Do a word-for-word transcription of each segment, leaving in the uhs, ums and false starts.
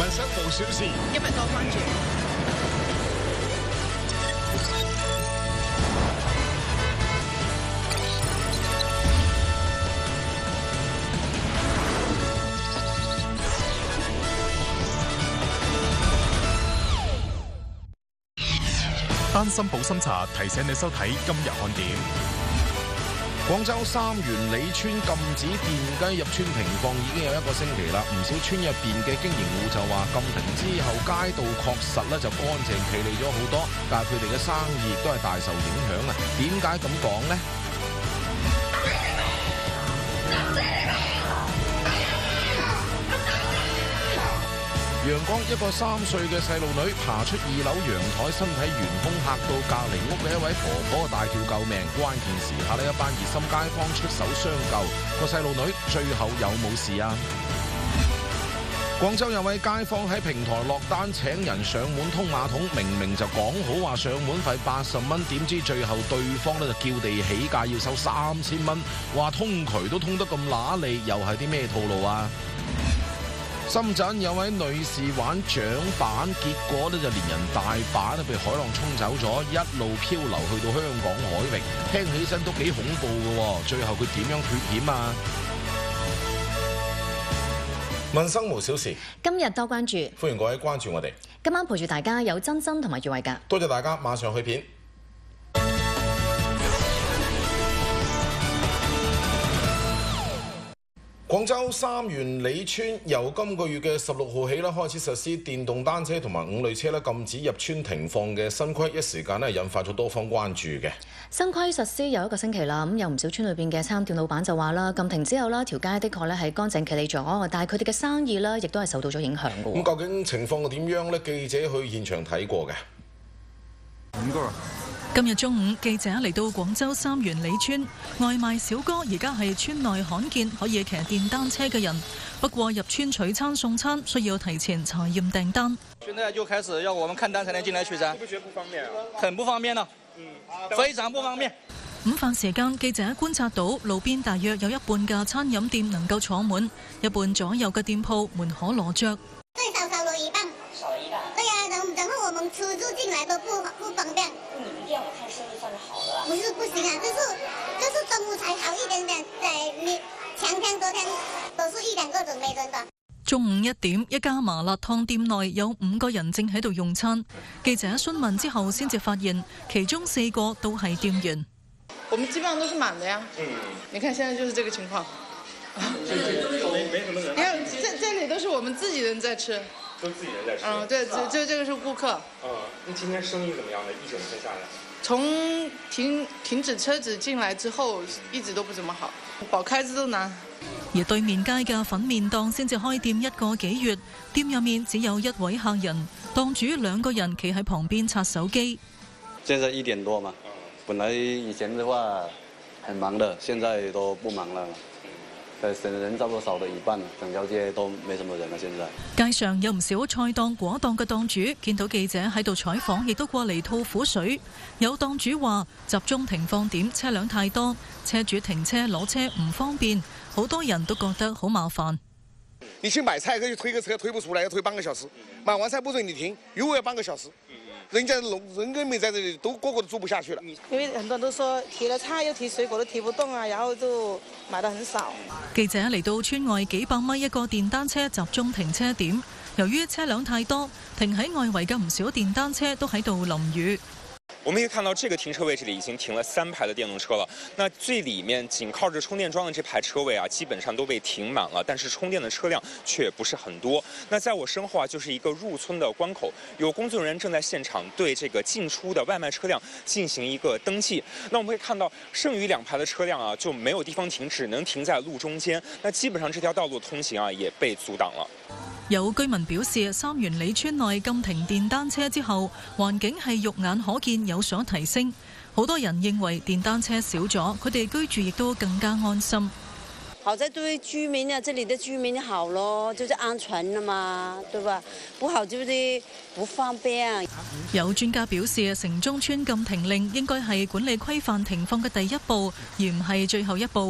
民生無小事， 今日多關注。 丹心保心茶提醒你收睇今日看點。 廣州三元里村禁止電雞入村停放已經有一個星期啦，唔少村入邊嘅經營戶就話禁停之後街道確實咧就乾淨企理咗好多，但係佢哋嘅生意亦都係大受影響啊！點解咁講呢？陽江一個三歲嘅細路女爬出二樓陽台，身體懸空，嚇到隔離屋嘅一位婆婆大叫救命。關鍵時刻呢，一班熱心街坊出手相救，個細路女最後有冇事啊？廣州有位街坊喺平台落單請人上門通馬桶，明明就講好話上門費八十蚊，點知最後對方呢就叫地起價要收三千蚊，話通渠都通得咁揦脷，又係啲咩套路啊？深圳有位女士玩槳板，結果呢就連人大把都被海浪沖走咗，一路漂流去到香港海域，聽起身都幾恐怖嘅。最後佢點樣脫險啊？民生無小事， 今日多關注， 歡迎各位關注我哋。 今晚陪住大家有珍珍同埋月慧噶， 多謝大家，馬上去片。廣州三元里村由今個月嘅十六號起啦，開始實施電動單車同埋五類車咧禁止入村停放嘅新規，一時間咧引發咗多方關注嘅。 新規實施有一個星期啦，咁有唔少村裏邊嘅餐店老闆就話啦，禁停之後啦，條街的確咧係乾淨企理咗，但係佢哋嘅生意咧亦都係受到咗影響嘅。 咁究竟情況係點樣呢？記者去現場睇過嘅。 五個。今日中午，記者嚟到廣州三元里村，外賣小哥而家係村內罕見可以騎電單車嘅人。不過入村取餐送餐需要提前查驗訂單。 現在就開始要我們看單才能進來取餐， 你不覺得不方便啊？ 很不方便啊，嗯，非常不方便。 午飯時間，記者觀察到路邊大約有一半嘅餐飲店能夠坐滿，一半左右嘅店鋪門可羅雀。 最少少了一半。少了一半。對呀、啊，然然後我們出入進來都不不方便。 你們店我看生意算是好的了。 不是不行啊，就是就是中午才好一點點，對，你前天昨天都是一兩個都沒人的。 中午一點，一家麻辣燙店內有五個人正喺度用餐。記者詢問之後，先至發現其中四個都係店員。 我們基本上都是滿的呀。嗯。你看現在就是這個情況。 沒沒什麼人。 你看這這裡都是我們自己人在吃。 都自己人在吃。 嗯，對，這這這個是顧客。 嗯，那今天生意怎麼樣呢？一整天下來。 從停停止車子進來之後，一直都不怎麼好，保開支都難。 而對面街嘅粉麵檔先至開店一個幾月，店入面只有一位客人，檔主兩個人企喺旁邊刷手機。 現在一點多嘛，本來以前的話很忙的，現在都不忙了。誒，人差不多少了一半，整條街都沒什麼人了。現在街上有唔少菜檔、果檔嘅檔主見到記者喺度採訪，亦都過嚟吐苦水。有檔主話：集中停放點車輛太多，車主停車攞車唔方便，好多人都覺得好麻煩。 你去買菜可以推個車推不出來，要推半個小時；買完菜不准你停，又要半個小時。人家人跟沒在這裡，都個個都住不下去了。 因為很多人都說提了菜又提水果都提不動啊，然後就買得很少。 記者嚟到村外幾百米一個電單車集中停車點，由於車輛太多，停喺外圍嘅唔少電單車都喺度淋雨。 我們可以看到，這個停車位這裡已經停了三排的電動車了。那最裡面緊靠着充電樁的這排車位啊，基本上都被停滿了，但是充電的車輛卻不是很多。那在我身後啊，就是一個入村的關口，有工作人員正在現場對這個進出的外賣車輛進行一個登記。那我們會看到，剩餘兩排的車輛啊，就沒有地方停，只能停在路中間。那基本上這條道路通行啊，也被阻擋了。 有居民表示，三元里村內禁停電單車之後，環境係肉眼可見有所提升。好多人認為電單車少咗，佢哋居住亦都更加安心。 好在對居民啊，這裡的居民好咯，就是安全了嘛，對吧？不好就是不方便。 有專家表示，城中村禁停令應該係管理規範停放嘅第一步，而唔係最後一步。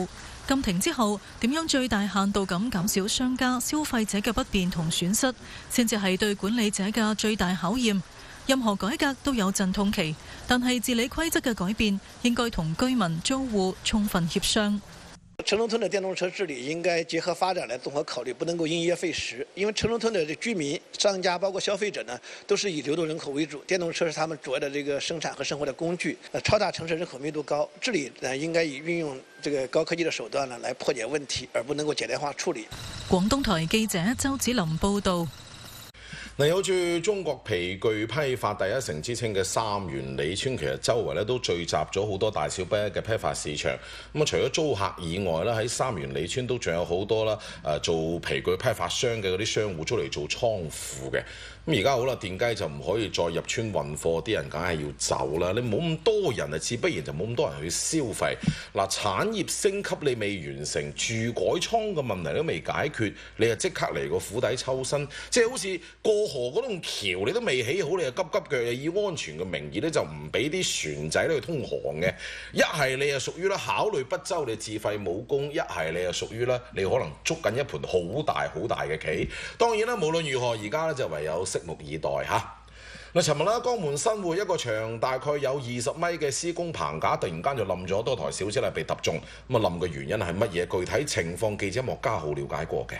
禁停之後，點樣最大限度咁減少商家、消費者嘅不便同損失，先至係對管理者嘅最大考驗。任何改革都有陣痛期，但係治理規則嘅改變應該同居民、租戶充分協商。 城中村的電動車治理應該結合發展來綜合考慮，不能夠因噎廢食。因為城中村的居民、商家包括消費者呢，都是以流動人口為主，電動車是他們主要的這個生產和生活的工具。呃，超大城市人口密度高，治理呢應該以運用這個高科技的手段呢來破解問題，而不能夠簡單化處理。 廣東台記者周子琳報導。 嗱，有住中國皮具批發第一城之稱嘅三元里村，其實周圍咧都聚集咗好多大小不一嘅批發市場。咁啊，除咗租客以外咧，喺三元里村都仲有好多啦，誒做皮具批發商嘅嗰啲商戶出嚟做倉庫嘅。咁而家好啦，電雞就唔可以再入村運貨，啲人梗係要走啦。你冇咁多人啊，自不然就冇咁多人去消費。嗱，產業升級你未完成，住改倉嘅問題都未解決，你就即刻嚟個釜底抽薪，即係好似過河嗰棟橋你都未起好，你就急急腳又以安全嘅名義咧就唔俾啲船仔咧去通航嘅。一係你又屬於咧考慮不周，你自廢武功；一係你又屬於咧你可能捉緊一盤好大好大嘅棋。當然啦，無論如何，而家咧就唯有拭目以待嚇。嗱，尋日啦，江門新會一個長大概有二十米嘅施工棚架，突然間就冧咗，多台小車咧被揼中。咁啊，冧嘅原因係乜嘢？具體情況，記者莫家浩了解過嘅。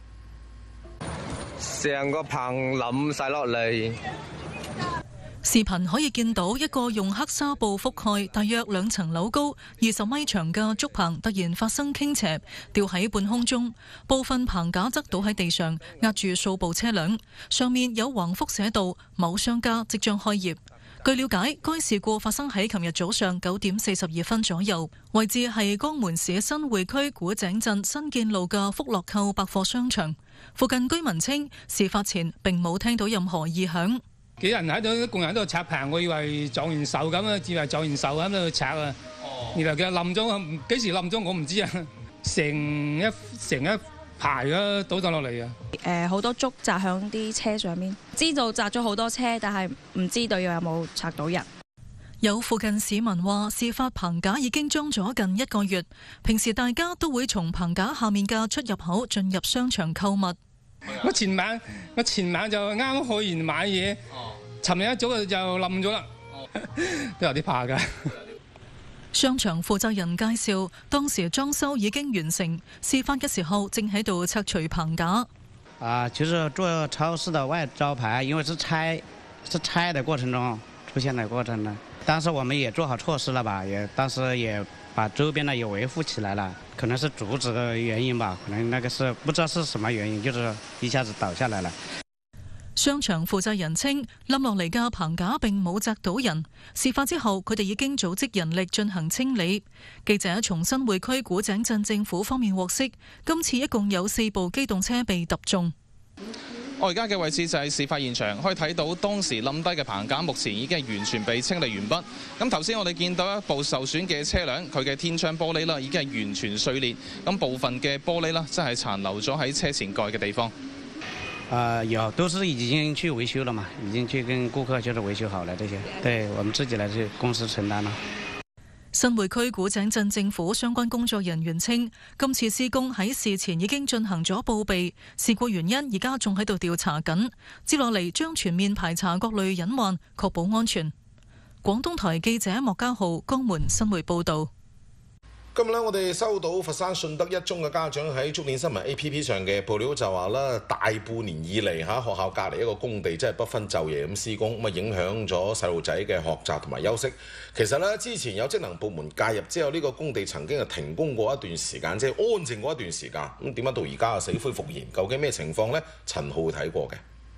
成個棚冧晒落嚟。 視頻可以見到一個用黑紗布覆蓋、大約兩層樓高、二十米長嘅竹棚突然發生傾斜，吊喺半空中，部分棚架則倒喺地上，壓住數部車輛，上面有橫幅寫道某商家即將開業。據了解，該事故發生喺琴日早上九點四十二分左右，位置係江門市新會區古井鎮新建路嘅福樂購百貨商場。附近居民稱，事發前並冇聽到任何異響。 幾人喺度，共人喺度拆棚，我以為撞完手咁啊，以為撞完手喺度拆啊。原來佢冧咗，幾時冧咗我唔知啊。成一成一排啊倒咗落嚟啊！ 誒，好多竹砸響啲車上面，知道砸咗好多車，但係唔知道有冇拆到人。 有附近市民話，事發棚架已經裝咗近一個月，平時大家都會從棚架下面嘅出入口進入商場購物。 我前晚我前晚就啱去完買嘢，尋日一早就冧咗啦，都有啲怕㗎。 商場負責人介紹，當時裝修已經完成，事發嘅時候正喺度拆除棚架。 啊，就是做超市的外招牌，因為是拆是拆的過程中出現的過程呢。當時我們也做好措施了吧，也當時也把周邊呢也維護起來了，可能是竹子的原因吧，可能那個是不知道是什麼原因，就是一下子倒下來了。 商場負責人稱，冧落嚟嘅棚架並冇砸到人。事發之後，佢哋已經組織人力進行清理。記者從新會區古井鎮政府方面獲悉，今次一共有四部機動車被揼中。 我而家嘅位置就係事發現場，可以睇到當時冧低嘅棚架目前已經係完全被清理完畢。咁頭先我哋見到一部受損嘅車輛，佢嘅天窗玻璃啦已經係完全碎裂，咁部分嘅玻璃啦真係殘留咗喺車前蓋嘅地方。 呃，有都是已經去維修了嘛，已經去跟顧客就是維修好了這些，對我們自己來去公司承擔了。 新會區古井鎮政府相關工作人員稱，今次施工喺事前已經進行咗報備，事故原因而家仲喺度調查緊，接落嚟將全面排查各類隱患，確保安全。廣東台記者莫家浩江門新會報道。 今日咧，我哋收到佛山順德一中嘅家長喺觸點新聞 A P P 上嘅報料就話啦，大半年以嚟嚇學校隔離一個工地，真係不分晝夜咁施工，咁啊影響咗細路仔嘅學習同埋休息。其實咧，之前有職能部門介入之後，呢個工地曾經係停工過一段時間，即係安靜過一段時間。咁點解到而家死灰復燃？究竟咩情況呢？陳浩睇過嘅。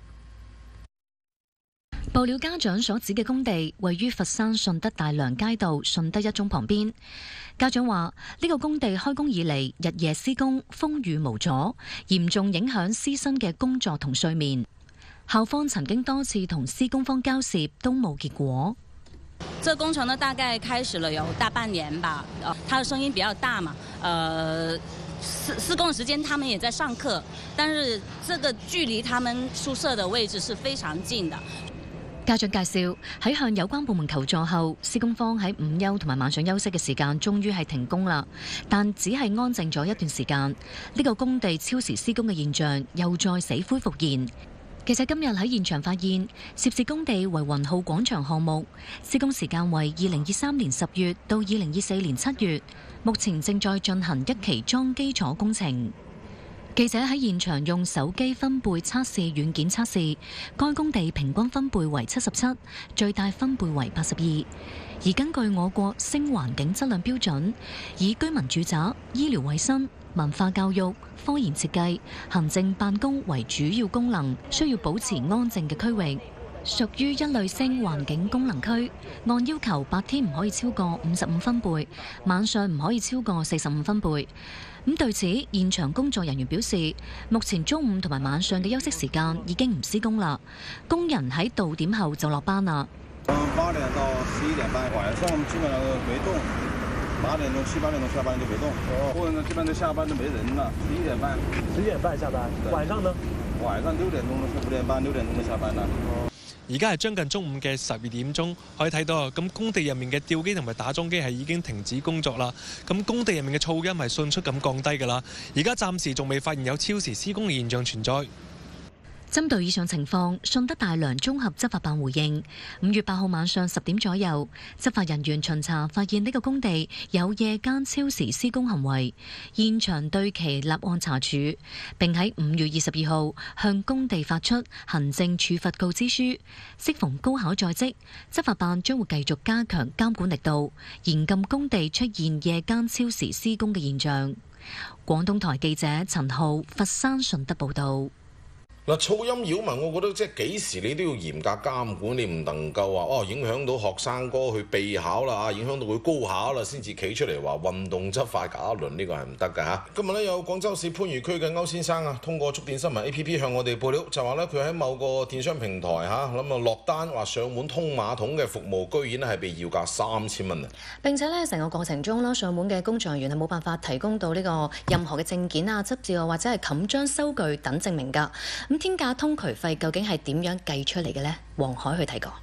報料家長所指嘅工地位於佛山順德大良街道順德一中旁邊。家長話：呢個工地開工以嚟，日夜施工，風雨無阻，嚴重影響師生嘅工作同睡眠。校方曾經多次同施工方交涉，都冇結果。 這工程呢，大概開始了有大半年吧。呃，它的聲音比較大嘛，呃，施施工的時間他們也在上課，但是這個距離他們宿舍的位置是非常近的。 家長介紹喺向有關部門求助後，施工方喺午休同埋晚上休息嘅時間，終於係停工啦。但只係安靜咗一段時間，呢個工地超時施工嘅現象又再死灰復燃。記者今日喺現場發現，涉事工地為雲浩廣場項目，施工時間為二零二三年十月到二零二四年七月，目前正在進行一期樁基礎工程。記者喺現場用手機分貝測試軟件測試，該工地平均分貝為七十七，最大分貝為八十二。而根據我國升環境質量標準，以居民住宅、醫療衛生、文化教育、科研設計、行政辦公為主要功能，需要保持安靜嘅區域，屬於一類升環境功能區。按要求，白天唔可以超過五十五分貝，晚上唔可以超過四十五分貝。咁對此，現場工作人員表示，目前中午同埋晚上嘅休息時間已經唔施工啦，工人喺到點後就落班啦。 八點到十一點半，晚上我們基本上都沒動。八點鐘、七八點鐘下班就沒動，工人基本都下班都沒人了。十一點半， 十一點半下班。晚上呢？ 晚上六點鐘到五點半、六點鐘就下班啦。 而家係將近中午嘅十二點鐘，可以睇到啊，咁工地入面嘅吊機同埋打樁機係已經停止工作啦。咁工地入面嘅噪音係迅速咁降低㗎啦。而家暫時仲未發現有超時施工嘅現象存在。 針對以上情況，順德大良綜合執法辦回應：五月八號晚上十點左右，執法人員巡查發現呢個工地有夜間超時施工行為，現場對其立案查處，並喺五月二十二號向工地發出行政處罰告知書。適逢高考在即，執法辦將會繼續加強監管力度，嚴禁工地出現夜間超時施工嘅現象。廣東台記者陳浩，佛山順德報道。 嗱，噪音擾民，我覺得即係幾時你都要嚴格監管，你唔能夠話哦影響到學生哥去備考啦，啊影響到佢高考啦，先至企出嚟話運動執法搞一輪，呢個係唔得㗎嚇。今日咧有廣州市番禺區嘅歐先生啊，通過觸電新聞 A P P 向我哋報料，就話咧佢喺某個電商平台嚇，諗啊落單話上門通馬桶嘅服務，居然係被要價三千蚊啊！ 並且咧成個過程中啦，上門嘅工作人員係冇辦法提供到呢個任何嘅證件啊、執照啊或者係冚章收據等證明㗎。咁天價通渠費究竟係點樣計出嚟嘅呢？黃海去睇過。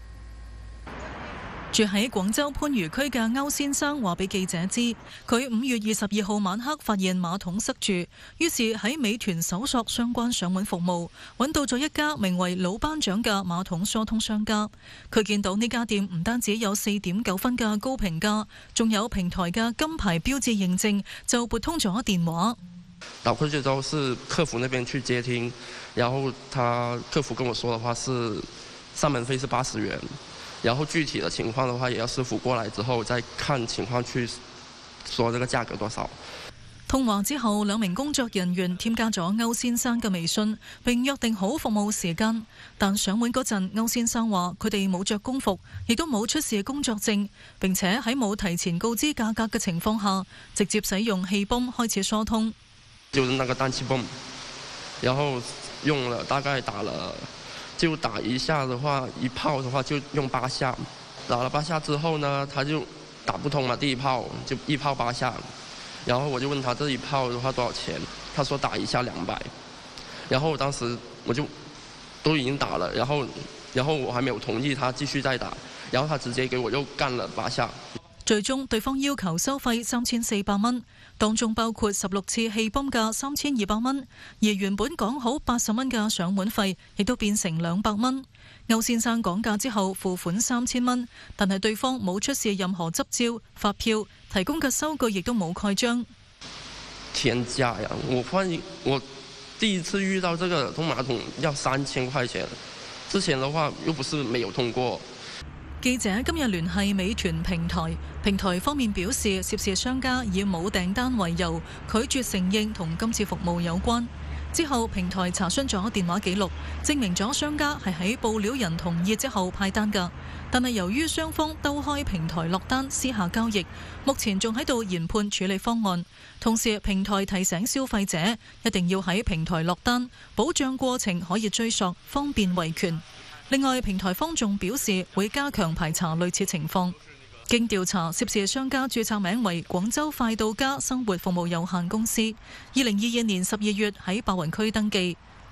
住喺廣州番禺區嘅歐先生話俾記者知，佢五月二十二號晚黑發現馬桶塞住，於是喺美團搜索相關上門服務，揾到咗一家名為老班長嘅馬桶疏通商家。佢見到呢家店唔單止有四點九分嘅高評價，仲有平台嘅金牌標誌認證，就撥通咗電話。 打過去之後是客服那邊去接聽，然後他客服跟我說的話是上門費是八十元，然後具體的情況的話也要師傅過來之後再看情況去說這個價格多少。 通話之後，兩名工作人員添加咗歐先生嘅微信，並約定好服務時間。但上門嗰陣，歐先生話佢哋冇着工服，亦都冇出示工作證，並且喺冇提前告知價格嘅情況下，直接使用氣泵開始疏通。 就是那個氮氣泵，然後用了大概打了，就打一下的話，一炮的話就用八下，打了八下之後呢，他就打不通了，第一炮就一炮八下，然後我就問他這一炮的話多少錢，他說打一下兩百，然後當時我就都已經打了，然後然後我還沒有同意他繼續再打，然後他直接給我又幹了八下。 最終對方要求收費三千四百蚊，當中包括十六次氣泵嘅三千二百蚊，而原本講好八十蚊嘅上門費，亦都變成兩百蚊。歐先生講價之後付款三千蚊，但係對方冇出示任何執照、發票，提供嘅收據亦都冇蓋章。 天價呀！我發現我第一次遇到這個通馬桶要三千塊錢，之前的話又不是沒有通過。 記者今日聯繫美團平台，平台方面表示涉事商家以冇訂單為由，拒絕承認同今次服務有關。之後平台查詢咗電話記錄，證明咗商家係喺報料人同意之後派單㗎。但係由於雙方兜開平台落單私下交易，目前仲喺度研判處理方案。同時平台提醒消費者一定要喺平台落單，保障過程可以追溯，方便維權。另外，平台方仲表示會加強排查類似情況。經調查，涉事商家註冊名為廣州快到家生活服務有限公司，二零二二年十二月喺白雲區登記。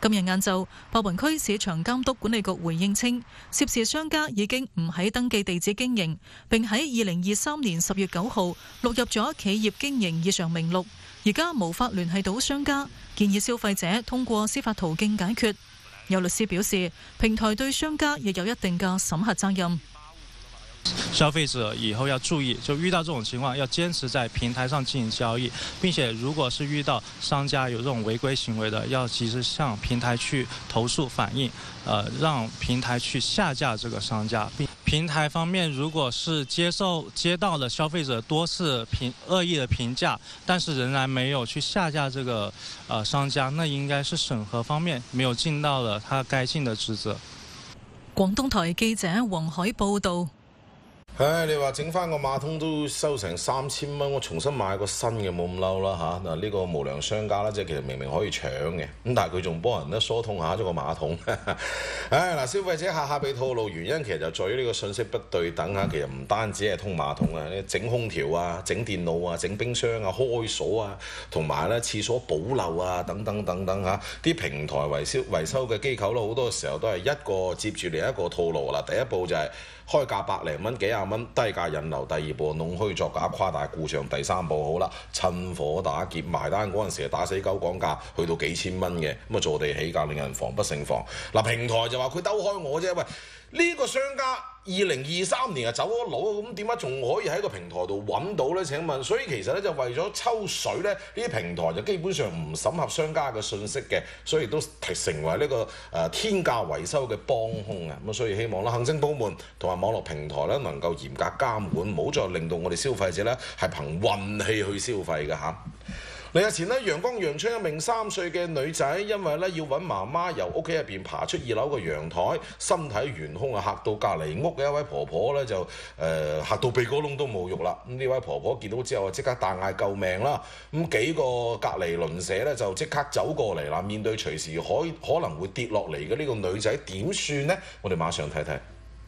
今日晏晝，白雲區市場監督管理局回應稱，涉事商家已經唔喺登記地址經營，並喺二零二三年十月九號錄入咗企業經營異常名錄，而家無法聯繫到商家，建議消費者通過司法途徑解決。有律師表示，平台對商家亦有一定嘅審核責任。 消費者以後要注意，就遇到這種情況，要堅持在平台上進行交易，並且如果是遇到商家有這種違規行為的，要及時向平台去投訴反映，呃，讓平台去下架這個商家。並平台方面，如果是接受接到了消費者多次評惡意的評價，但是仍然沒有去下架這個呃商家，那應該是審核方面沒有盡到了他該盡的職責。 廣東台記者黃海報導。 唉，你話整翻個馬桶都收成三千蚊，我重新買個新嘅冇咁嬲啦嚇。嗱，呢個無良商家啦，即係其實明明可以搶嘅，咁但係佢仲幫人咧疏通下咗個馬桶。唉，嗱，消費者下下被套路原因其實就在於呢個信息不對等嚇。其實唔單止係通馬桶啊，整空調啊、整電腦啊、整冰箱啊、開鎖啊，同埋咧廁所補漏啊等等等等嚇。啲平台維修維修嘅機構咧，好多時候都係一個接住另一個套路啦。第一步就係開價百零蚊、幾廿蚊低價引流，第二步弄虛作假、誇大故障，第三步好啦，趁火打劫，埋單嗰陣時打死狗講價，去到幾千蚊嘅，咁啊坐地起價，令人防不勝防。嗱，平台就話佢兜開我啫，喂，呢個商家二零二三年啊走咗佬，咁點解仲可以喺個平台度揾到呢？請問，所以其實咧就為咗抽水咧，呢啲平台就基本上唔審核商家嘅信息嘅，所以都成為呢個誒天價維修嘅幫兇啊！咁所以希望啦，行政部門同埋網絡平台咧能夠嚴格監管，唔好再令到我哋消費者咧係憑運氣去消費嘅嚇。另日前咧，陽江陽昌一名三歲嘅女仔，因為咧要揾媽媽由屋企入邊爬出二樓嘅陽台，身體懸空啊，嚇到隔離屋嘅一位婆婆咧就誒、呃、嚇到鼻哥窿都冇肉啦。咁呢位婆婆見到之後啊，即刻大嗌救命啦！咁幾個隔離鄰舍咧就即刻走過嚟啦，面對隨時可可能會跌落嚟嘅呢個女仔點算呢？我哋馬上睇睇。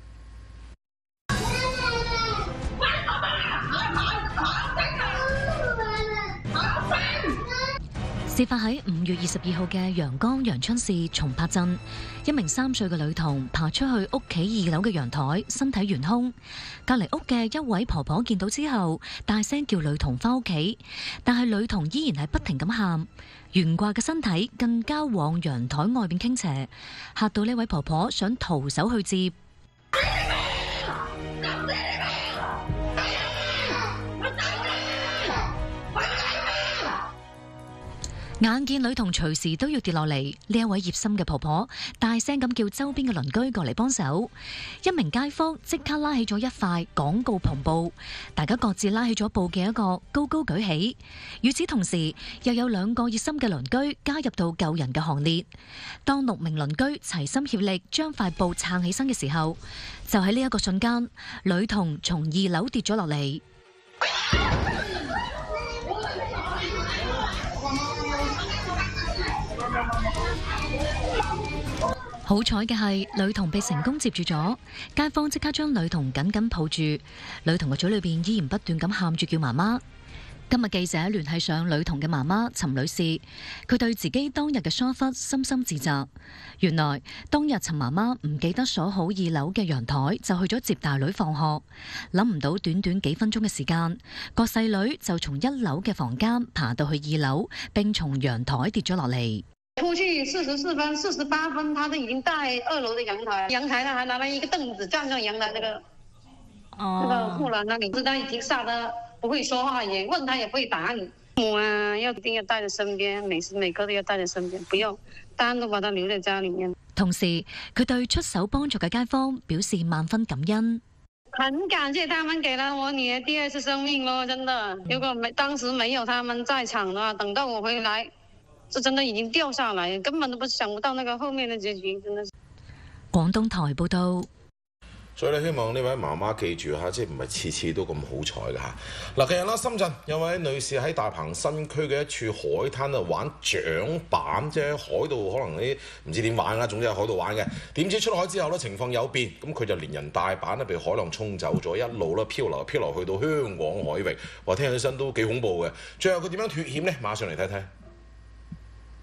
事發喺五月二十二號嘅陽江陽春市松柏鎮，一名三歲嘅女童爬出去屋企二樓嘅陽台，身體懸空。隔離屋嘅一位婆婆見到之後，大聲叫女童返屋企，但係女童依然係不停咁喊，懸掛嘅身體更加往陽台外邊傾斜，嚇到呢位婆婆想徒手去接。眼見女童隨時都要跌落嚟，呢一位熱心嘅婆婆大聲咁叫周邊嘅鄰居過嚟幫手。一名街坊即刻拉起咗一塊廣告篷布，大家各自拉起咗布嘅一個高高舉起。與此同時，又有兩個熱心嘅鄰居加入到救人嘅行列。當六名鄰居齊心協力將塊布撐起身嘅時候，就喺呢一個瞬間，女童從二樓跌咗落嚟。好彩嘅係，女童被成功接住咗，街坊即刻將女童緊緊抱住，女童嘅嘴裏邊依然不斷咁喊住叫媽媽。今日記者聯繫上女童嘅媽媽陳女士，佢對自己當日嘅疏忽深深自責。原來當日陳媽媽唔記得鎖好二樓嘅陽台，就去咗接大女放學，諗唔到短短幾分鐘嘅時間，個細女就從一樓嘅房間爬到去二樓，並從陽台跌咗落嚟。 出去四十四分、四十八分，他都已經在二樓的陽台，陽台呢還拿了一個凳子站上陽台那個，哦，那個護欄那裡，他已經嚇得不會說話，也問他也不會打你。我啊，要一定要帶在身邊，每時每刻都要帶在身邊，不要單獨把他留在家裡面。同時，佢對出手幫助嘅街坊表示萬分感恩。很感謝他們給了我女兒第二次生命咯，真的。如果沒當時沒有他們在場的話，等到我回來，就真的已經掉下來，根本都不想不到那個後面的結局，真的是。廣東台報道。 所以咧，希望呢位媽媽記住嚇，即係唔係次次都咁好彩嘅嚇。嗱，近日啦，深圳有位女士喺大鵬新區嘅一處海灘啊玩槳板，即係喺海度可能啲唔知點玩啦，總之喺海度玩嘅。點知出海之後咧，情況有變，咁佢就連人帶板咧被海浪沖走咗，一路咧漂流漂流去到香港海域，話聽起身都幾恐怖嘅。最後佢點樣脫險呢？馬上嚟睇睇。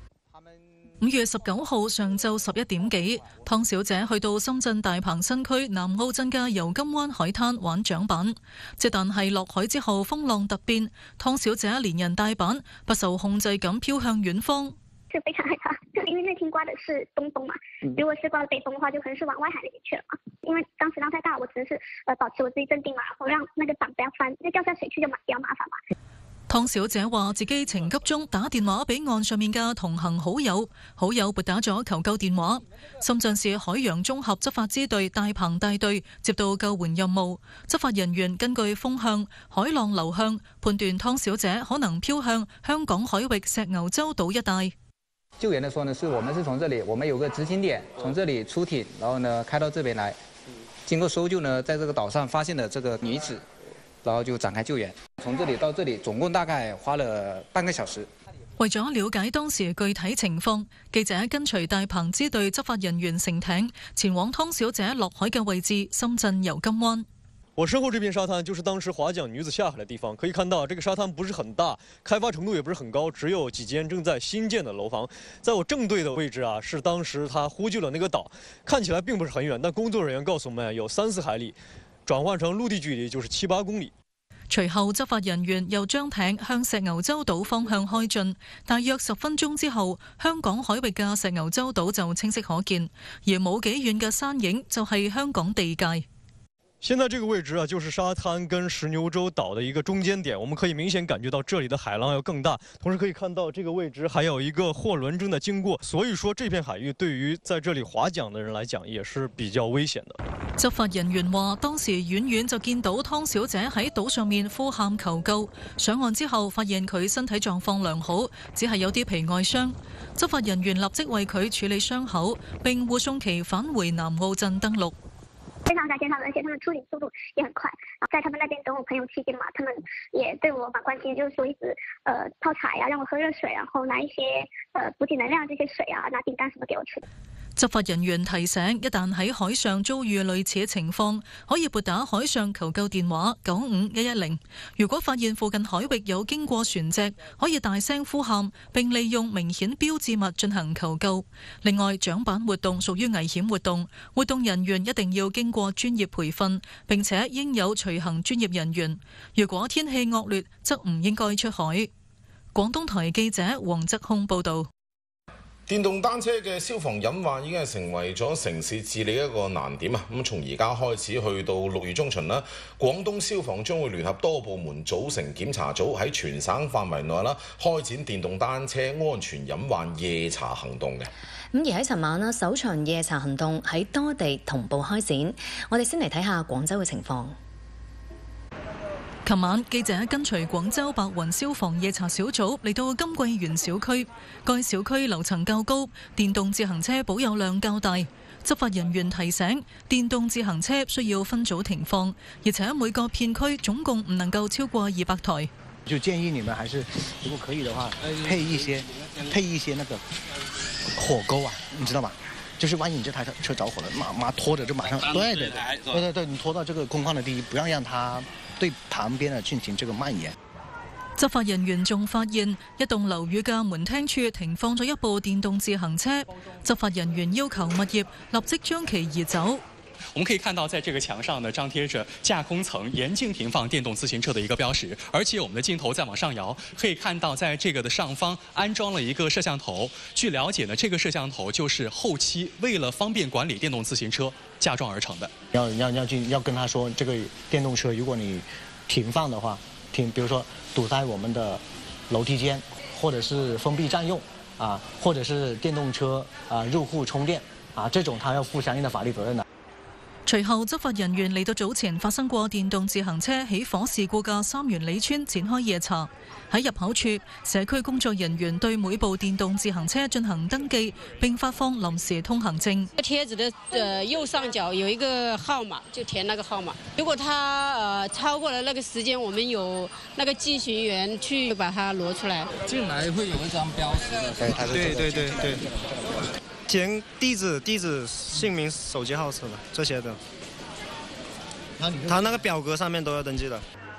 五月十九號上晝十一點幾，湯小姐去到深圳大鵬新區南澳鎮嘅油金灣海灘玩槳板，即但係落海之後風浪突變，湯小姐連人帶板不受控制咁飄向遠方。 就非常害怕，就因為那天刮的是東風嘛，如果是刮北風的話，就可能是往外海那邊去了嘛。因為當時浪太大，我只能是呃保持我自己鎮定嘛，然後讓那個槳不要翻，那掉下水去就比較麻煩嘛。 湯小姐話自己情急中打電話俾岸上面嘅同行好友，好友撥打咗求救電話。深圳市海洋綜合執法支隊大鵬大隊接到救援任務，執法人員根據風向、海浪流向判斷湯小姐可能飄向香港海域石牛洲島一帶。 救援的時候呢，是我們是從這裡，我們有個執勤點，從這裡出艇，然後呢開到這邊來，經過搜救呢，在這個島上發現了這個女子。然後就展開救援，從這裡到這裡總共大概花了半個小時。 為咗了解當時具體情況，記者跟隨大鵬支隊執法人員乘艇前往湯小姐落海嘅位置——深圳油金灣。 我身後這片沙灘就是當時划槳女子下海的地方，可以看到這個沙灘不是很大，開發程度也不是很高，只有幾間正在新建的樓房。在我正對的位置啊，是當時他呼救的那個島，看起來並不是很遠，但工作人員告訴我們有三四海里。轉換成陸地距離就是七八公里。 隨後執法人員又將艇向石牛洲島方向開進，大約十分鐘之後，香港海域嘅石牛洲島就清晰可見，而冇幾遠嘅山影就係香港地界。 現在這個位置啊，就是沙灘跟石牛洲島的一個中間點，我們可以明顯感覺到這裡的海浪要更大，同時可以看到這個位置還有一個貨輪正在經過，所以說這片海域對於在這裡划槳的人來講也是比較危險的。 執法人員話，當時遠遠就見到湯小姐喺島上面呼喊求救，上岸之後發現佢身體狀況良好，只係有啲皮外傷。執法人員立即為佢處理傷口，並護送其返回南澳鎮登陸。 非常感謝他們，而且他們處理速度也很快。在他們那邊等我朋友期間嘛，他們也對我蠻關心，就是說一直呃泡茶呀，讓我喝熱水，然後拿一些呃補給能量這些水啊，拿餅乾什麼給我吃。 執法人員提醒，一旦喺海上遭遇類似情況，可以撥打海上求救電話九五一一零。如果發現附近海域有經過船隻，可以大聲呼喊，並利用明顯標誌物進行求救。另外，槳板活動屬於危險活動，活動人員一定要經過專業培訓，並且應有隨行專業人員。如果天氣惡劣，則唔應該出海。廣東台記者黃澤控報導。 電動單車嘅消防隱患已經係成為咗城市治理一個難點啊！咁從而家開始去到六月中旬啦，廣東消防將會聯合多部門組成檢查組，喺全省範圍內啦開展電動單車安全隱患夜查行動嘅。 咁而喺尋晚啦，首場夜查行動喺多地同步開展。我哋先嚟睇下廣州嘅情況。 琴晚記者跟隨廣州白雲消防夜查小組嚟到金桂園小區，該小區樓層較高，電動自行車保有量較大。執法人員提醒，電動自行車需要分組停放，而且每個片區總共唔能夠超過二百台。 就建議你們還是如果可以的話，配一些配一些那個火鈎啊，你知道嗎？就是萬一你這台車着火了，馬馬拖着就馬上，對對對對對，你拖到這個空曠的地方，不要讓它對旁邊呢進行這個蔓延。 執法人員仲發現一棟樓宇嘅門廳處停放咗一部電動自行車，執法人員要求物業立即將其移走。 我們可以看到，在這個牆上呢，張貼着架空層嚴禁停放電動自行車的一個標識，而且我們的鏡頭再往上搖，可以看到在這個的上方安裝了一個攝像頭。據了解呢，這個攝像頭就是後期為了方便管理電動自行車加裝而成的。 要要要去要跟他說，這個電動車如果你停放的話，停，比如說堵在我們的樓梯間，或者是封閉佔用啊，或者是電動車啊入戶充電啊，這種他要負相應的法律責任的。 隨後，執法人員嚟到早前發生過電動自行車起火事故嘅三元里村展開夜查。喺入口處，社區工作人員對每部電動自行車進行登記，並發放臨時通行證。 貼紙的呃右上角有一個號碼，就填那個號碼。如果它呃超過了那個時間，我們有那個稽巡員去把它攞出來。 進來會有一張標識的。 對對對對。填地址、地址、姓名、手機號什麼這些的，他那個表格上面都要登記的。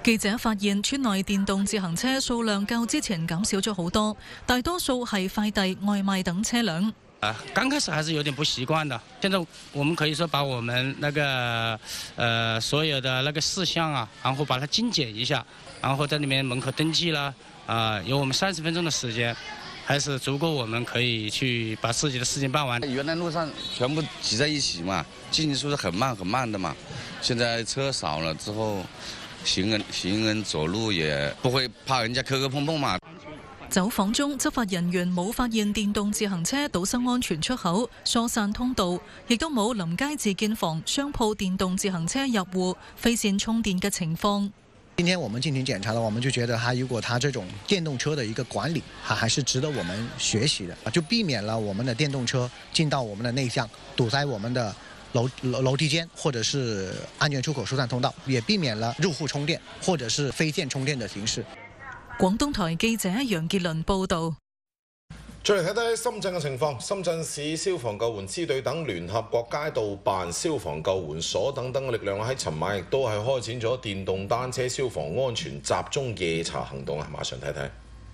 記者發現，村內電動自行車數量較之前減少咗好多，大多數係快遞、外賣等車輛。 啊，剛開始還是有點不習慣的。現在我們可以說把我們那個，呃，所有的那個事項啊，然後把它精簡一下，然後在裡面門口登記啦，啊、呃，有我們三十分鐘的時間，還是足夠我們可以去把自己的事情辦完。 原來路上全部擠在一起嘛，進行速度很慢很慢的嘛，現在車少了之後，行人行人走路也不會怕人家磕磕碰碰嘛。 走訪中，執法人員冇發現電動自行車堵塞安全出口、疏散通道，亦都冇臨街自建房、商鋪電動自行車入戶、非線充電嘅情況。 今天我們進行檢查的話，我們就覺得它如果它這種電動車的一個管理，它還是值得我們學習的，就避免了我們的電動車進到我們的內巷，堵塞我們的樓樓樓梯間或者是安全出口疏散通道，也避免了入戶充電或者是非線充電的形式。 廣東台記者楊傑倫報導。 再嚟睇睇深圳嘅情況，深圳市消防救援支隊等聯合國街道辦、消防救援所等等嘅力量喺尋晚亦都係開展咗電動單車消防安全集中夜查行動啊！馬上睇睇。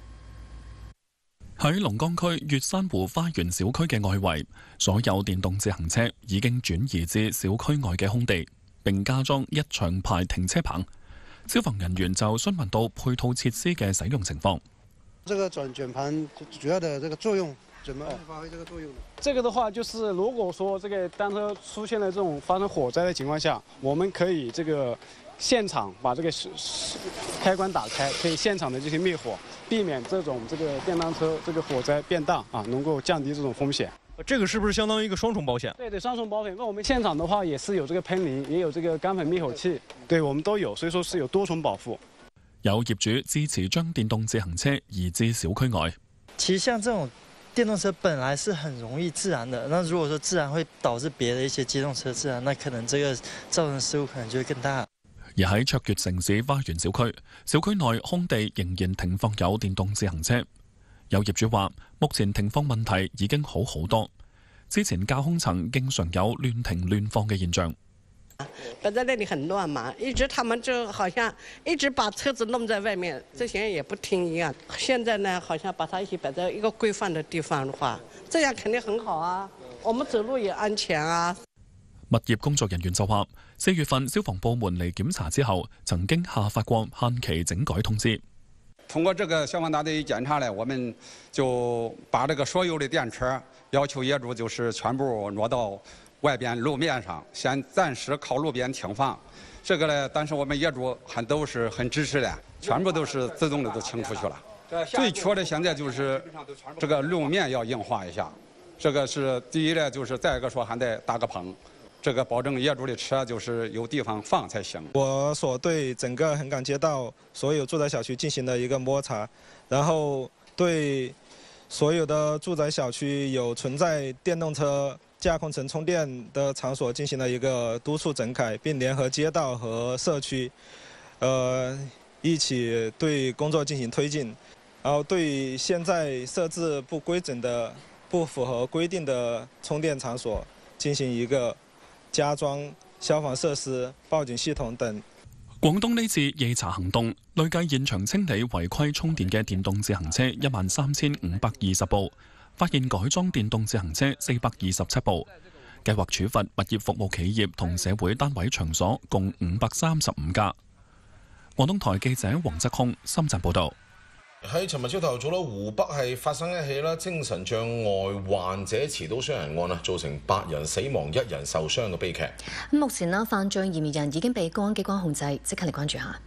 喺龍崗區粵珊瑚花園小區嘅外圍，所有電動自行車已經轉移至小區外嘅空地，並加裝一長排停車棚。消防人員就詢問到配套設施嘅使用情況。 這個轉轉盤主要的這個作用怎麼發揮這個作用呢？ 這個的話，就是如果說這個單車出現了這種發生火災的情況下，我們可以這個現場把這個開關打開，可以現場的進行滅火，避免這種這個電單車這個火災變大啊，能夠降低這種風險。 這個是不是相當於一個雙重保險？ 對對，雙重保險。那我們現場的話也是有這個噴淋，也有這個乾粉滅火器，對我們都有，所以說是有多重保護。 有業主支持將電動自行車移至小區外。 其實像這種電動車本來是很容易自燃的，那如果說自燃會導致別的一些機動車自燃，那可能這個造成事故可能就會更大。 而喺卓越城市花園小區，小區內空地仍然停放有電動自行車。有業主話，目前停放問題已經好好多，之前架空層經常有亂停亂放嘅現象。 擺在那裡很亂嘛，一直他們就好像一直把車子弄在外面，這些人也不聽一樣。現在呢，好像把它一起擺在一個規範的地方的話，這樣肯定很好啊，我們走路也安全啊。 物業工作人員就話，四月份消防部門嚟檢查之後，曾經下發過限期整改通知。 通過這個消防大隊檢查呢，我們就把這個所有的電車要求業主就是全部挪到外邊路面上，先暫時靠路邊停放。這個呢，但是我們業主還都是很支持的，全部都是自動的都清出去了。最缺的現在就是這個路面要硬化一下，這個是第一呢，就是再一個說還得搭個棚。這個保證業主的車就是有地方放才行。 我所對整個橫岗街道所有住宅小區進行了一個摸查，然後對所有的住宅小區有存在電動車架空層充電的場所進行了一個督促整改，並聯合街道和社區，呃，一起對工作進行推進。然後對現在設置不規整的、不符合規定的充電場所進行一個加裝消防設施、報警系統等。 廣東呢次夜查行動累計現場清理違規充電嘅電動自行車一萬三千五百二十部，發現改裝電動自行車四百二十七部，計劃處罰物業服務企業同社會單位場所共五百三十五家。廣東台記者黃澤空深圳報道。 喺尋日朝頭早啦，湖北係發生一起啦精神障礙患者持刀傷人案啊，造成八人死亡、一人受傷嘅悲劇。 目前啦，犯罪嫌疑人已經被公安機關控制，即刻嚟關注下。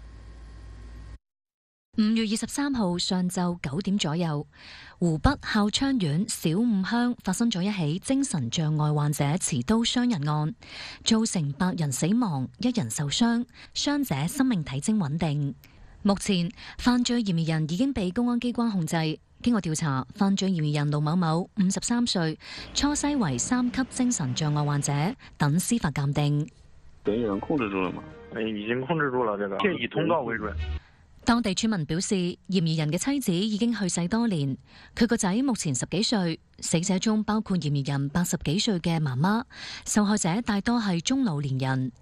五月二十三號上晝九點左右，湖北孝昌縣小五鄉發生咗一起精神障礙患者持刀傷人案，造成八人死亡、一人受傷，傷者生命體徵穩定。目前犯罪嫌疑人已經被公安機關控制。經過調查，犯罪嫌疑人盧某某五十三歲，初篩為三級精神障礙患者，等司法鑑定。 嫌疑人控制住了嗎？已經控制住了，這個以通告為準。 當地村民表示，嫌疑人嘅妻子已經去世多年，佢個仔目前十幾歲，死者中包括嫌疑人八十幾歲嘅媽媽，受害者大多係中老年人。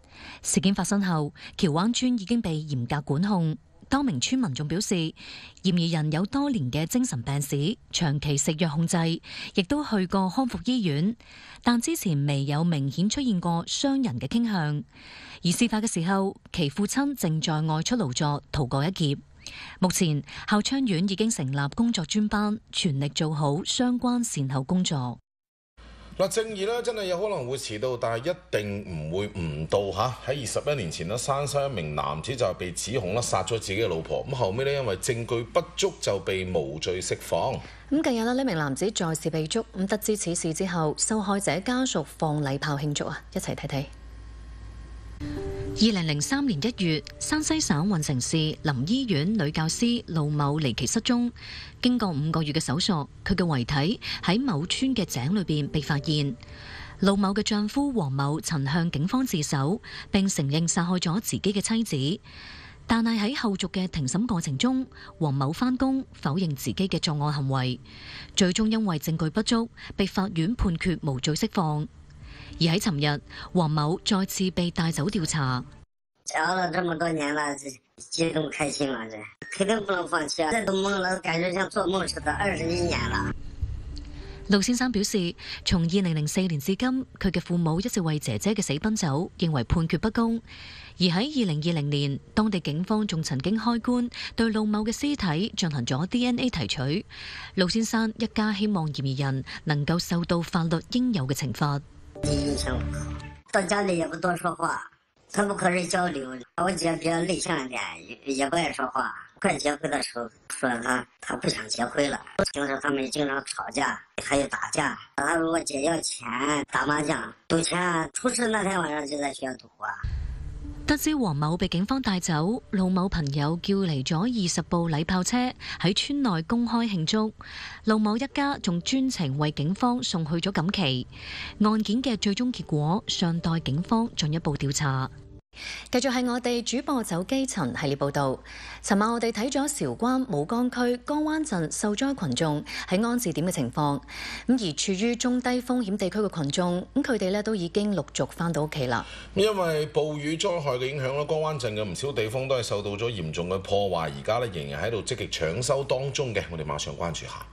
事件發生後，橋灣村已經被嚴格管控。多名村民仲表示，嫌疑人有多年嘅精神病史，長期食藥控制，亦都去過康復醫院，但之前未有明顯出現過傷人嘅傾向。而事發嘅時候，其父親正在外出勞作，逃過一劫。目前孝昌院已經成立工作專班，全力做好相關善後工作。 嗱，正義咧真係有可能會遲到，但係一定唔會唔到嚇。喺二十一年前咧，山西一名男子就係被指控咧殺咗自己嘅老婆，咁後尾咧因為證據不足就被無罪釋放。 咁近日咧呢名男子再次被捉，咁得知此事之後，受害者家屬放禮炮慶祝啊！一齊睇睇。二零零三年一月，山西省運城市臨醫院女教師盧某離奇失蹤，經過五個月嘅搜索，佢嘅遺體喺某村嘅井裏邊被發現。盧某嘅丈夫黃某曾向警方自首，並承認殺害咗自己嘅妻子，但係喺後續嘅庭審過程中，黃某翻供否認自己嘅作案行為，最終因為證據不足，被法院判決無罪釋放。而喺尋日，黃某再次被帶走調查。 熬了這麼多年了，這激動開心了，這肯定不能放棄啊！這都夢了，感覺像做夢似的，二十一年了。 陸先生表示，從二零零四年至今，佢嘅父母一直為姐姐嘅死奔走，認為判決不公。而喺二零二零年，當地警方仲曾經開棺對陸某嘅屍體進行咗 D N A 提取。陸先生一家希望嫌疑人能夠受到法律應有嘅懲罰。 印象不好，到家裏也不多說話，他不和人交流。我姐比較內向一點，也不愛說話。快結婚的時候，說他他不想結婚了。聽說他們經常吵架，還有打架。他說我姐要錢，打麻將、賭錢。出事那天晚上就在學賭啊。 得知黃某被警方帶走，陸某朋友叫嚟咗二十部禮炮車喺村內公開慶祝。陸某一家仲專程為警方送去咗錦旗。案件嘅最終結果尚待警方進一步調查。繼續係我哋主播走基層系列報導。尋晚我哋睇咗韶關武崗區江灣鎮受災群眾喺安置點嘅情況，咁而處於中低風險地區嘅群眾，咁佢哋咧都已經陸續返到屋企啦。 因為暴雨災害嘅影響咧，江灣鎮嘅唔少地方都係受到咗嚴重嘅破壞，而家咧仍然喺度積極搶修當中嘅，我哋馬上關注下。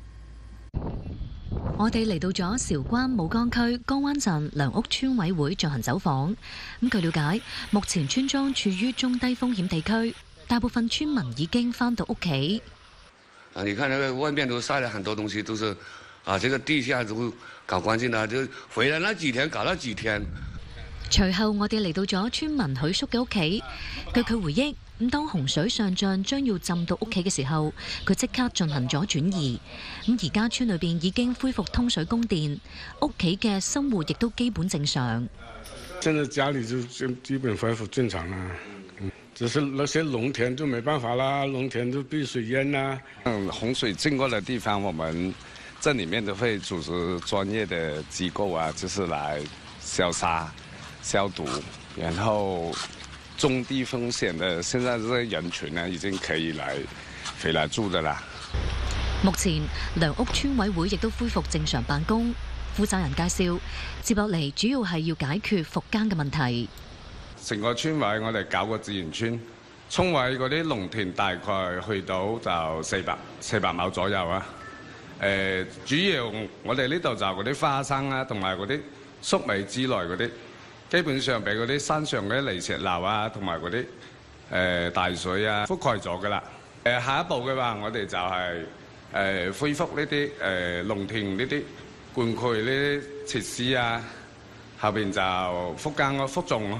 我哋嚟到咗韶關武崗區江灣鎮良屋村委會進行走訪。咁據了解，目前村莊處於中低風險地區，大部分村民已經返到屋企。 啊，你看那個外面都曬了很多東西，都是啊，這個地下都搞乾淨啦，就回來那幾天搞了幾天。 隨後我哋嚟到咗村民許叔嘅屋企，據佢回憶，咁當洪水上漲將要浸到屋企嘅時候，佢即刻進行咗轉移。咁而家村裏邊已經恢復通水供電，屋企嘅生活亦都基本正常。 現在家裏就就基本恢復正常啦，嗯，只是那些農田就沒辦法啦，農田都被水淹啦。 嗯，洪水經過的地方，我們鎮裏面都會組織專業的機構啊，就是來消殺、消毒，然後中低風險的，現在這些人群呢，已經可以來回來住的啦。 目前良屋村委會亦都恢復正常辦公。負責人介紹，接落嚟主要係要解決復耕嘅問題。 成個村委我哋搞個自然村，村委嗰啲農田大概去到就四百四百畝左右啊。誒、呃，主要我哋呢度就嗰啲花生啊，同埋嗰啲粟米之類嗰啲，基本上俾嗰啲山上嗰啲泥石流啊，同埋嗰啲誒大水啊覆蓋咗噶啦。誒、呃，下一步嘅話，我哋就係、是、誒、呃、恢復呢啲誒農田呢啲灌溉呢啲設施啊，後邊就復耕咯、復種咯。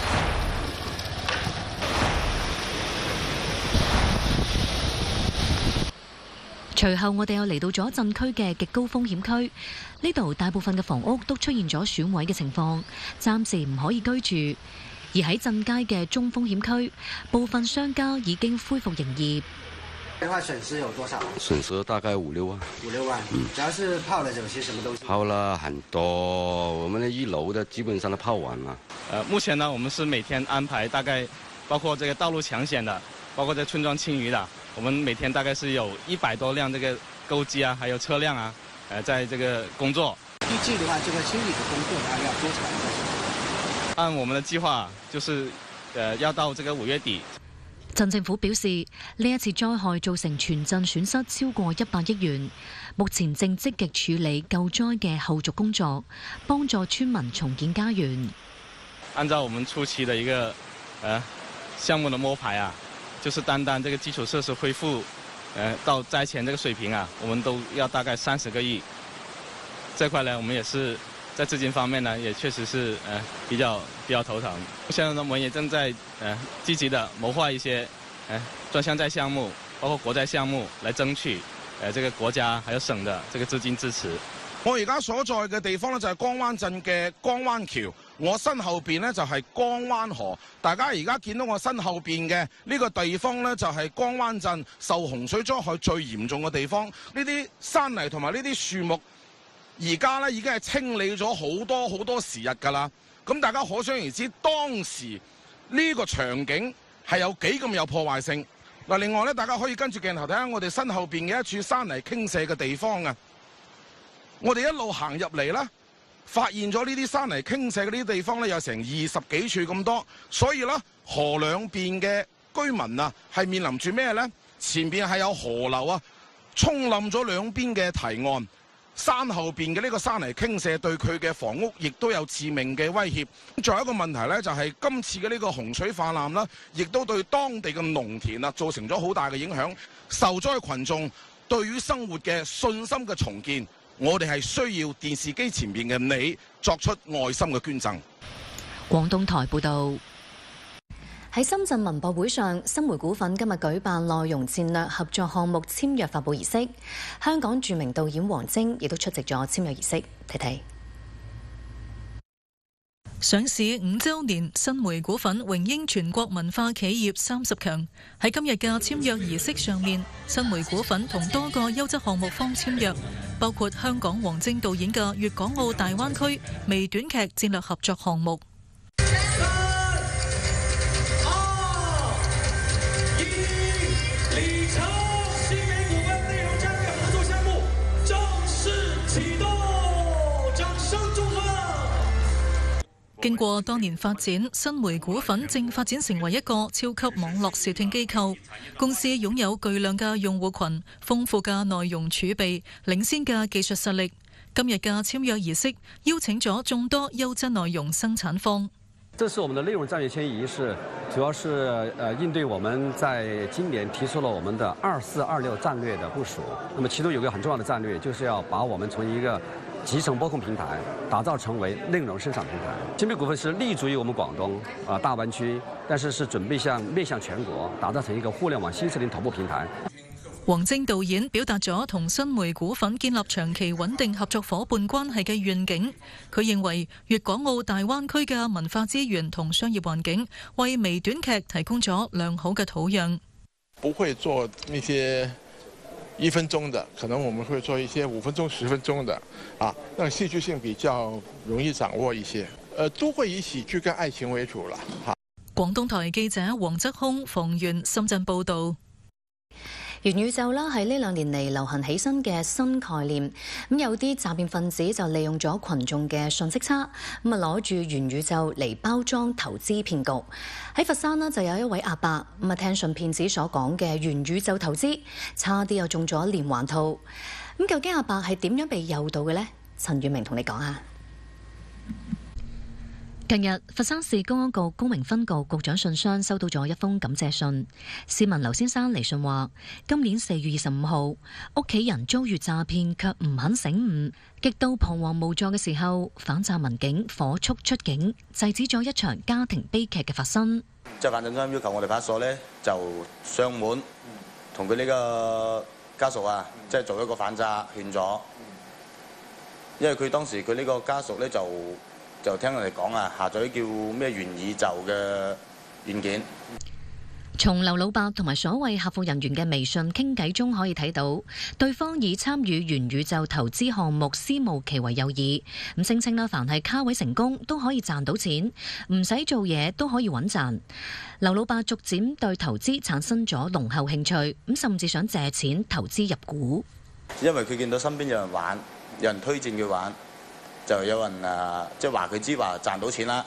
隨後我哋又嚟到咗鎮區嘅極高風險區，呢度大部分嘅房屋都出現咗損毀嘅情況，暫時唔可以居住。而喺鎮街嘅中風險區，部分商家已經恢復營業。 的話損失有多少？ 損失大概五六萬。 五六萬，嗯，主要是泡了有些什麼東西？ 泡了很多，我們的一樓的基本上都泡完了。 呃，目前呢，我們是每天安排大概包括這個道路搶險的，包括在村莊清淤的，我們每天大概是有一百多輛這個鈎機啊，還有車輛啊，呃，在這個工作。 預計的話，這個清理的工作大概要多長的時間？ 按我們的計劃，就是呃要到這個五月底。 鎮政府表示，呢一次災害造成全鎮損失超過一百億元，目前正積極處理救災嘅後續工作，幫助村民重建家園。 按照我們初期的一個呃項目的摸排啊，就是單單這個基礎設施恢復，呃到災前這個水平啊，我們都要大概三十個億。這塊呢，我們也是在資金方面呢，也確實是呃比較比較頭疼。現在呢，我們也正在呃積極的謀劃一些呃專項債項目，包括國債項目，來爭取呃這個國家還有省的這個資金支持。 我而家所在嘅地方呢，就係江灣鎮嘅江灣橋，我身後邊呢，就係江灣河。大家而家見到我身後邊嘅呢個地方呢，就係江灣鎮受洪水災害最嚴重嘅地方。呢啲山泥同埋呢啲樹木，而家呢已經係清理咗好多好多時日㗎啦。咁大家可想而知，當時呢個場景係有幾咁有破壞性。嗱，另外呢，大家可以跟住鏡頭睇下我哋身後邊嘅一處山泥傾瀉嘅地方啊。我哋一路行入嚟啦，發現咗呢啲山泥傾瀉嘅呢啲地方咧，有成二十幾處咁多，所以咧河兩邊嘅居民啊，係面臨住咩呢？前邊係有河流啊，沖冧咗兩邊嘅堤岸，山後邊嘅呢個山泥傾瀉對佢嘅房屋亦都有致命嘅威脅。仲有一個問題呢，就係今次嘅呢個洪水泛濫啦，亦都對當地嘅農田啊造成咗好大嘅影響。受災群眾對於生活嘅信心嘅重建，我哋係需要電視機前面嘅你作出愛心嘅捐贈。 廣東台報導，喺深圳文博會上，新梅股份今日舉辦內容戰略合作項目簽約發布儀式，香港著名導演王晶亦都出席咗簽約儀式。睇睇。 上市五週年，新梅股份榮膺全國文化企業三十強。喺今日嘅簽約儀式上面，新梅股份同多個優質項目方簽約，包括香港王晶導演嘅粵港澳大灣區微短劇戰略合作項目。經過多年發展，新梅股份正發展成為一個超級網絡視聽機構。公司擁有巨量嘅用戶群、豐富嘅內容儲備、領先嘅技術實力。今日嘅簽約儀式邀請咗眾多優質內容生產方。 這是我們的內容戰略簽儀式，主要是呃應對我們在今年提出了我們的二四二六戰略的部署。那麼其中有個很重要的戰略，就是要把我們從一個集成播控平台打造成為內容生產平台。新梅股份是立足於我們廣東啊大灣區，但是是準備向面向全國，打造成一個互聯網新勢力頭部平台。 王晶導演表達咗同新梅股份建立長期穩定合作伙伴關係嘅願景。佢認為粵港澳大灣區嘅文化資源同商業環境為微短劇提供咗良好嘅土壤。 不會做那些一分鐘的，可能我們會做一些五分鐘、十分鐘的，啊，讓戲劇性比較容易掌握一些。呃，都會以喜劇跟愛情為主了。哈。 廣東台記者黃則空、馮源深圳報導。 元宇宙啦，係呢兩年嚟流行起身嘅新概念。咁有啲詐騙分子就利用咗群眾嘅信息差，咁啊攞住元宇宙嚟包裝投資騙局。喺佛山呢，就有一位阿伯，咁啊聽信騙子所講嘅元宇宙投資，差啲又中咗連環套。咁究竟阿伯係點樣被誘導嘅呢？陳宇明同你講下。近日，佛山市公安局公明分局局長信箱收到咗一封感謝信。市民劉先生嚟信話，今年四月二十五號，屋企人遭遇詐騙，卻唔肯醒悟，極度彷徨無助嘅時候，反詐民警火速出警，制止咗一場家庭悲劇嘅發生。 即係反正都要求我哋派出所呢，就上門同佢呢個家屬啊，即係做一個反詐勸咗。因為佢當時佢呢個家屬呢，就。就聽人哋講啊，下載叫咩元宇宙嘅軟件。 從劉老伯同埋所謂客服人員嘅微信傾偈中可以睇到，對方以參與元宇宙投資項目私募期為誘意，咁聲稱啦，凡係卡位成功都可以賺到錢，唔使做嘢都可以穩賺。劉老伯逐漸對投資產生咗濃厚興趣，咁甚至想借錢投資入股。 因為佢見到身邊有人玩，有人推薦佢玩。就有人誒，即係話佢知話賺到錢啦，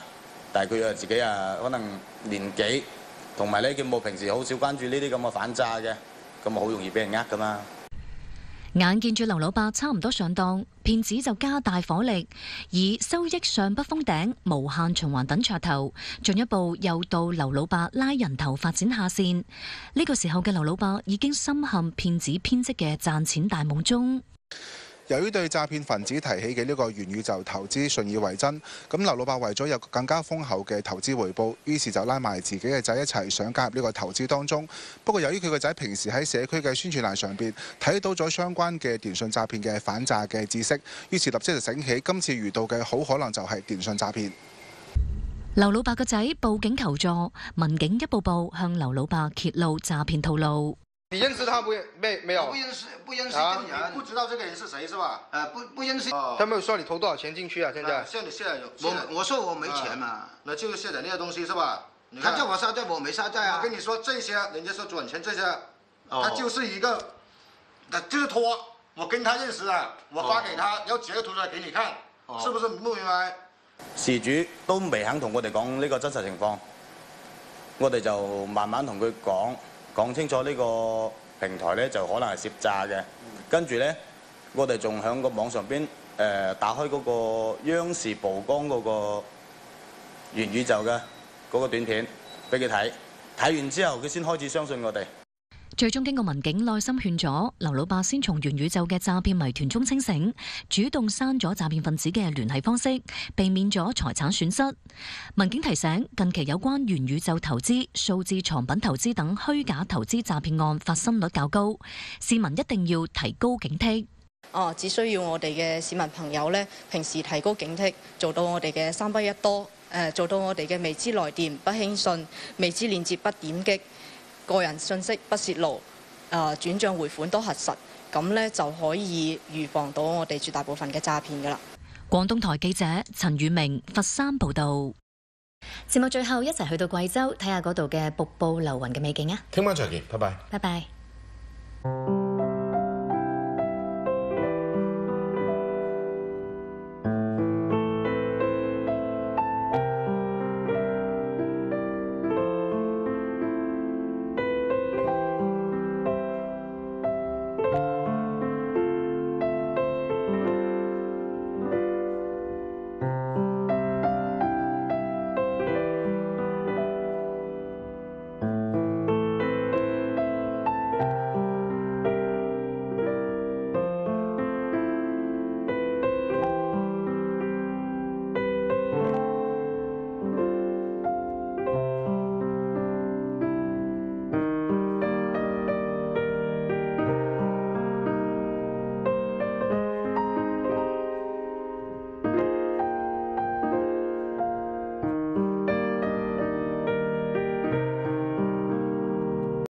但係佢又自己啊可能年紀同埋咧佢冇平時好少關注呢啲咁嘅反詐嘅，咁啊好容易俾人呃噶嘛。 眼見住劉老伯差唔多上當，騙子就加大火力，以收益上不封頂、無限循環等噱頭，進一步誘導劉老伯拉人頭發展下線。呢、這個時候嘅劉老伯已經深陷騙子編織嘅賺錢大夢中。 由於對詐騙分子提起嘅呢個元宇宙投資信以為真，咁劉老伯為咗有更加豐厚嘅投資回報，於是就拉埋自己嘅仔一齊想加入呢個投資當中。不過由於佢個仔平時喺社區嘅宣傳欄上邊睇到咗相關嘅電信詐騙嘅反詐嘅知識，於是立即就醒起今次遇到嘅好可能就係電信詐騙。 劉老伯個仔報警求助，民警一步步向劉老伯揭露詐騙套路。 你認識他不？沒沒有？ 不認識，不認識啊！ 證人，不知道這個人是誰是吧？呃，不不認識。 他沒有說你投多少錢進去啊？現在？ 現在現在有。我我說我沒錢嘛，那就是卸載那些東西是吧？他叫我殺債，我沒殺債啊。我跟你說這些，人家說轉錢這些，他就是一個，他就是托。我跟他認識啊，我發給他，要截個圖出來給你看，是不是明不明白？ 事主都未肯同我哋講呢個真實情況，我哋就慢慢同佢講。講清楚呢個平台咧就可能係涉詐嘅，跟住咧我哋仲喺個網上邊誒、呃、打開嗰個央視曝光嗰個元宇宙嘅嗰個短片俾佢睇，睇完之後佢先開始相信我哋。 最終經過民警耐心勸阻，劉老伯先從元宇宙嘅詐騙謎團中清醒，主動刪咗詐騙分子嘅聯繫方式，避免咗財產損失。民警提醒，近期有關元宇宙投資、數字藏品投資等虛假投資詐騙案發生率較高，市民一定要提高警惕。 哦，只需要我哋嘅市民朋友呢，平時提高警惕，做到我哋嘅三不一多，誒，做到我哋嘅未知來電不輕信，未知鏈接不點擊，個人信息不泄露，誒轉賬匯款都核實，咁呢就可以預防到我哋絕大部分嘅詐騙㗎啦。 廣東台記者陳宇明佛山報道。節目最後一齊去到貴州睇下嗰度嘅瀑布流雲嘅美景啊！ 聽晚再見，拜拜。 拜拜。